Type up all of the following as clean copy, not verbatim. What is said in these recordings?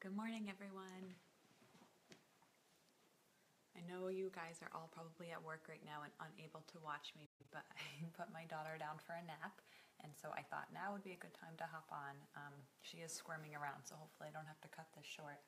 Good morning, everyone. I know you guys are all probably at work right now and unable to watch me, but I put my daughter down for a nap, and so I thought now would be a good time to hop on. She is squirming around, so hopefully I don't have to cut this short.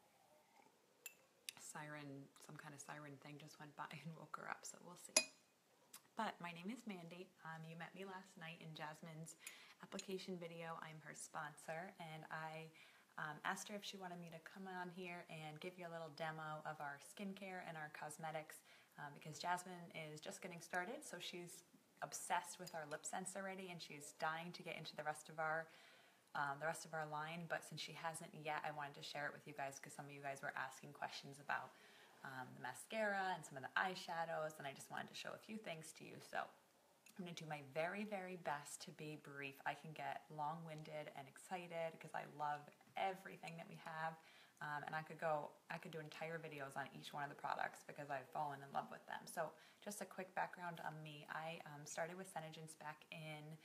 Siren, some kind of siren thing just went by and woke her up, so we'll see. But my name is Mandy. You met me last night in Jasmine's application video. I'm her sponsor, and I asked her if she wanted me to come on here and give you a little demo of our skincare and our cosmetics because Jasmine is just getting started, so she's obsessed with our lip sense already, and she's dying to get into the rest of our line. But since she hasn't yet, I wanted to share it with you guys because some of you guys were asking questions about the mascara and some of the eyeshadows, and I just wanted to show a few things to you. So I'm going to do my very, very best to be brief. I can get long-winded and excited because I love everything that we have, and I could do entire videos on each one of the products because I've fallen in love with them. So just a quick background on me. I started with Senegence back in,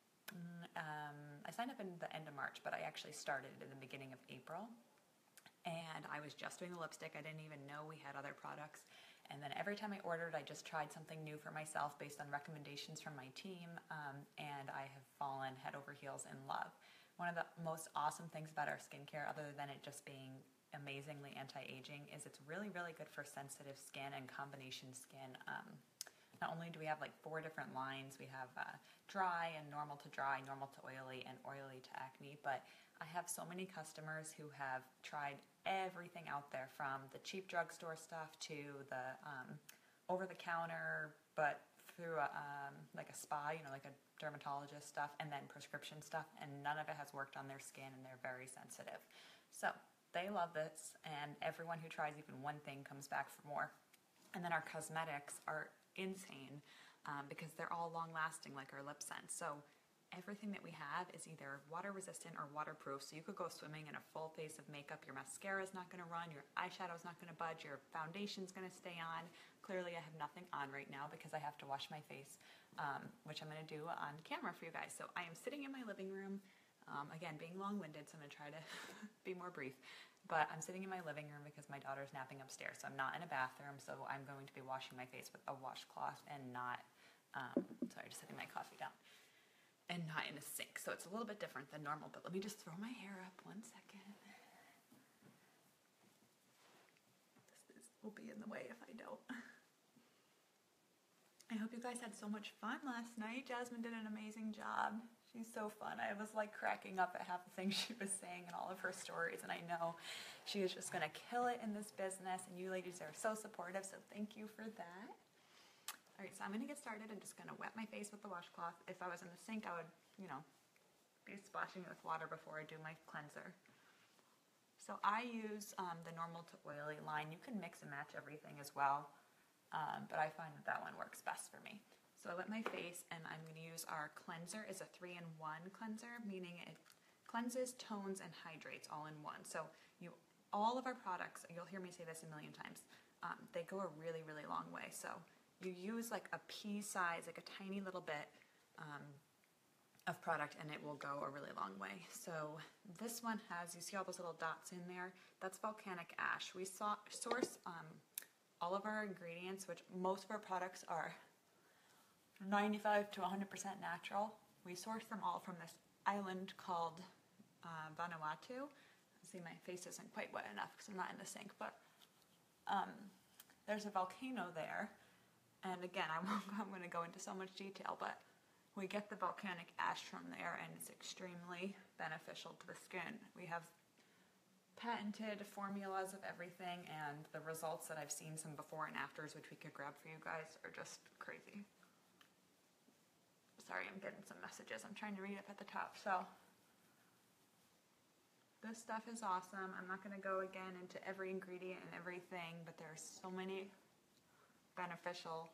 I signed up in the end of March, but I actually started in the beginning of April. And I was just doing the lipstick. I didn't even know we had other products. And then every time I ordered, I just tried something new for myself based on recommendations from my team, and I have fallen head over heels in love. One of the most awesome things about our skincare, other than it just being amazingly anti-aging, is it's really, really good for sensitive skin and combination skin. Not only do we have like 4 different lines, we have dry and normal to dry, normal to oily, and oily to acne, but I have so many customers who have tried everything out there, from the cheap drugstore stuff to the over-the-counter, but through like a spa, like a dermatologist stuff, and then prescription stuff, and none of it has worked on their skin, and they're very sensitive. So they love this, and everyone who tries even one thing comes back for more. And then our cosmetics are insane because they're all long-lasting, like our lip sense. So everything that we have is either water resistant or waterproof, so you could go swimming in a full face of makeup. Your mascara is not going to run, your eyeshadow is not going to budge, your foundation's going to stay on. Clearly I have nothing on right now because I have to wash my face, which I'm going to do on camera for you guys. So I am sitting in my living room, again being long-winded, so I'm going to try to be more brief, but I'm sitting in my living room because my daughter's napping upstairs, so I'm not in a bathroom, so I'm going to be washing my face with a washcloth and not, sorry, just setting my coffee down, and not in a sink. So it's a little bit different than normal, but let me just throw my hair up 1 second. This will be in the way if I don't. I hope you guys had so much fun last night. Jasmine did an amazing job. She's so fun. I was like cracking up at half the things she was saying in all of her stories, and I know she is just gonna kill it in this business, and you ladies are so supportive, so thank you for that. All right, so I'm gonna get started. I'm just gonna wet my face with the washcloth. If I was in the sink, I would, be splashing it with water before I do my cleanser. So I use the normal to oily line. You can mix and match everything as well, but I find that one works best for me. So I wet my face, and I'm gonna use our cleanser. It's a 3-in-1 cleanser, meaning it cleanses, tones, and hydrates all in one. So all of our products, you'll hear me say this a million times, they go a really, really long way. So you use like a pea size, like a tiny little bit of product, and it will go a really long way. So this one has, you see all those little dots in there? That's volcanic ash. We source all of our ingredients, which most of our products are 95 to 100% natural. We source them all from this island called Vanuatu. See, my face isn't quite wet enough because I'm not in the sink, but there's a volcano there. And again, I'm going to go into so much detail, but we get the volcanic ash from there, and it's extremely beneficial to the skin. We have patented formulas of everything, and the results that I've seen, some before and afters, which we could grab for you guys, are just crazy. Sorry, I'm getting some messages. I'm trying to read up at the top. So this stuff is awesome. I'm not going to go again into every ingredient and everything, but there are so many beneficial.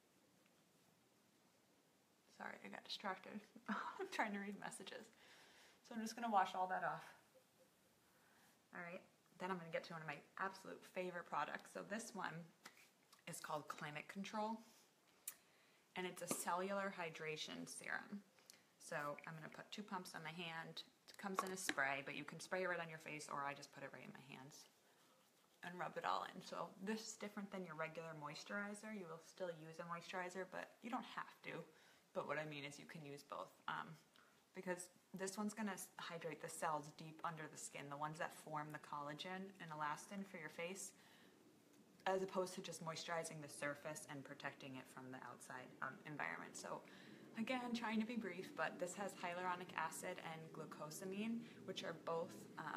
Sorry, I got distracted. I'm trying to read messages. So I'm just going to wash all that off. All right, then I'm going to get to one of my absolute favorite products. So this one is called Climate Control, and it's a cellular hydration serum. So I'm going to put 2 pumps on my hand. It's comes in a spray, but you can spray it right on your face, or I just put it right in my hands and rub it all in. So this is different than your regular moisturizer. You will still use a moisturizer, but you don't have to. But what I mean is you can use both, because this one's gonna hydrate the cells deep under the skin, the ones that form the collagen and elastin for your face, as opposed to just moisturizing the surface and protecting it from the outside environment. So again, trying to be brief, but this has hyaluronic acid and glucosamine, which are both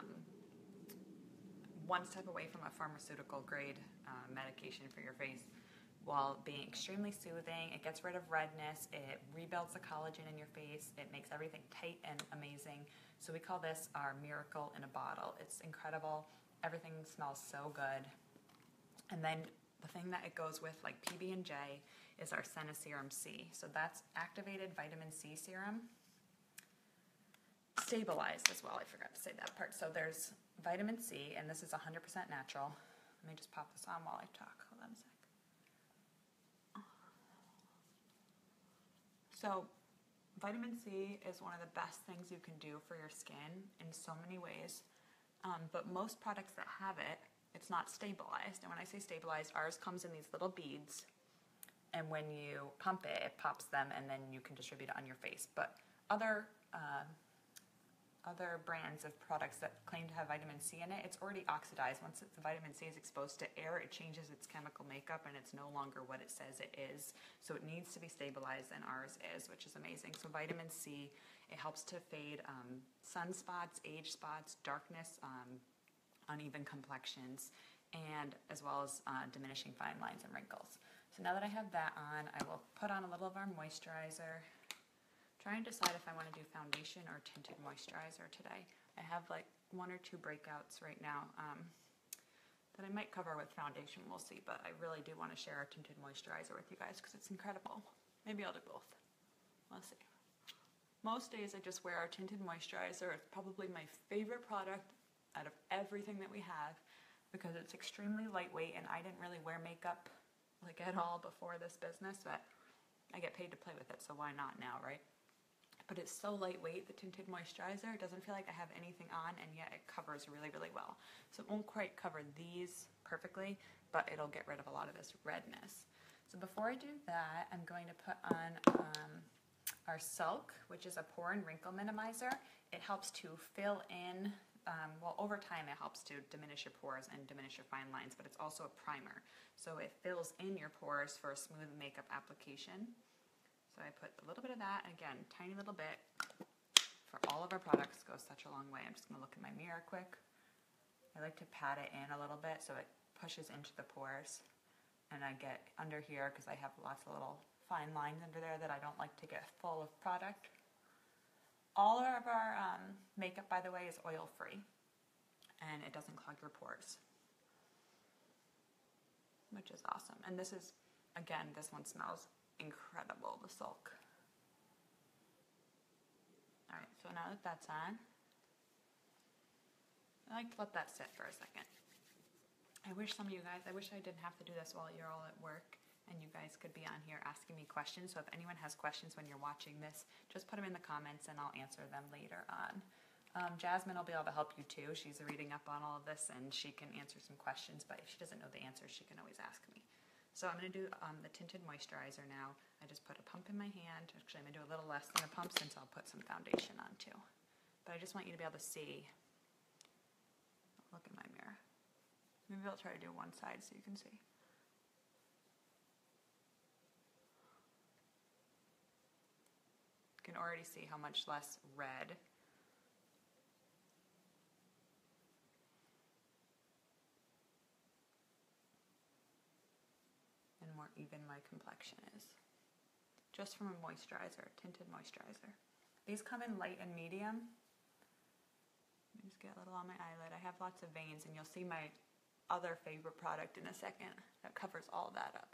one step away from a pharmaceutical grade medication for your face, while being extremely soothing. It gets rid of redness, it rebuilds the collagen in your face, it makes everything tight and amazing. So we call this our miracle in a bottle. It's incredible. Everything smells so good. And then the thing that it goes with, like PB&J, is our Serum C. So that's activated vitamin C serum. Stabilized as well, I forgot to say that part. So there's vitamin C, and this is 100% natural. Let me just pop this on while I talk. Hold on a sec. So vitamin C is one of the best things you can do for your skin in so many ways. But most products that have it, it's not stabilized. And when I say stabilized, ours comes in these little beads. And when you pump it, it pops them, and then you can distribute it on your face. But other brands of products that claim to have vitamin C in it, it's already oxidized. Once the vitamin C is exposed to air, it changes its chemical makeup, and it's no longer what it says it is. So it needs to be stabilized, and ours is, which is amazing. So vitamin C, it helps to fade sunspots, age spots, darkness, uneven complexions, and as well as diminishing fine lines and wrinkles. So now that I have that on, I will put on a little of our moisturizer. Try and decide if I want to do foundation or tinted moisturizer today. I have like 1 or 2 breakouts right now that I might cover with foundation, we'll see, but I really do want to share our tinted moisturizer with you guys because it's incredible. Maybe I'll do both. We'll see. Most days I just wear our tinted moisturizer. It's probably my favorite product out of everything that we have because it's extremely lightweight, and I didn't really wear makeup like at all before this business, but I get paid to play with it, so why not now, right? But it's so lightweight, the tinted moisturizer. It doesn't feel like I have anything on, and yet it covers really, really well. So it won't quite cover these perfectly, but it'll get rid of a lot of this redness. So before I do that, I'm going to put on our Silk, which is a pore and wrinkle minimizer. It helps to fill in, well, over time it helps to diminish your pores and diminish your fine lines, but it's also a primer. So it fills in your pores for a smooth makeup application. So I put a little bit of that, again, tiny little bit. For all of our products, goes such a long way. I'm just gonna look in my mirror quick. I like to pat it in a little bit so it pushes into the pores. And I get under here because I have lots of little fine lines under there that I don't like to get full of product. All of our makeup, by the way, is oil-free, and it doesn't clog your pores, which is awesome. And this is, again, this one smells incredible, the Silk. All right, so now that that's on, I like to let that sit for a second. I wish some of you guys, I wish I didn't have to do this while you're all at work and you guys could be on here asking me questions. So if anyone has questions when you're watching this, just put them in the comments and I'll answer them later on. Jasmine will be able to help you too. She's reading up on all of this and she can answer some questions, but if she doesn't know the answers, she can always ask me. So I'm going to do the tinted moisturizer now. I just put a pump in my hand. Actually, I'm going to do a little less than a pump since I'll put some foundation on too. But I just want you to be able to see. Look in my mirror. Maybe I'll try to do one side so you can see. You can already see how much less red and more even my complexion is. Just from a moisturizer, tinted moisturizer. These come in light and medium. Let me just get a little on my eyelid. I have lots of veins, and you'll see my other favorite product in a second that covers all that up.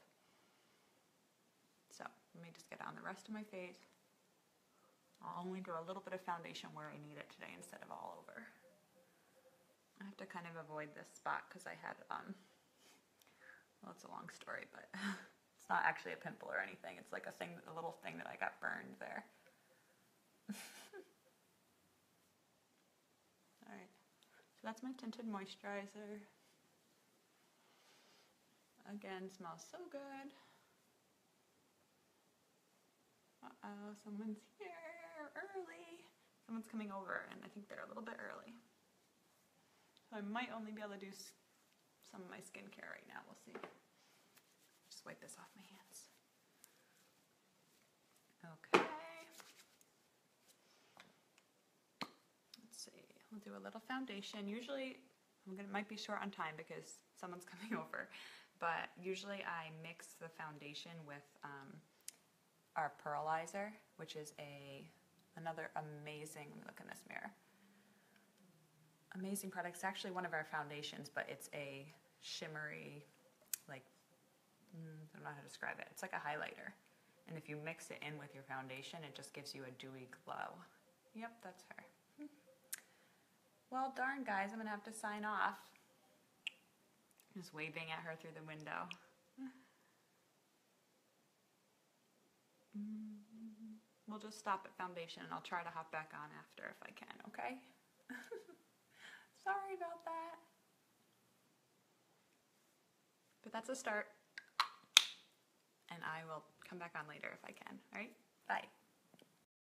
So let me just get on the rest of my face. I'll only do a little bit of foundation where I need it today instead of all over. I have to kind of avoid this spot because I had, well, it's a long story, but it's not actually a pimple or anything. It's like a thing, a little thing that I got burned there. that's my tinted moisturizer. Again, smells so good. Uh-oh, someone's here early. Someone's coming over, and I think they're a little bit early. So I might only be able to do some of my skincare right now. We'll see. Just wipe this off my hands. Okay. Let's see. We'll do a little foundation. Usually, might be short on time because someone's coming over, but usually I mix the foundation with our Pearlizer, which is another amazing, let me look in this mirror, amazing product. It's actually one of our foundations, but it's a shimmery, like, I don't know how to describe it. It's like a highlighter. And if you mix it in with your foundation, it just gives you a dewy glow. Yep, that's her. Well, darn, guys, I'm gonna have to sign off. Just waving at her through the window. We'll just stop at foundation and I'll try to hop back on after if I can, okay? Sorry about that. But that's a start. And I will come back on later if I can, all right? Bye.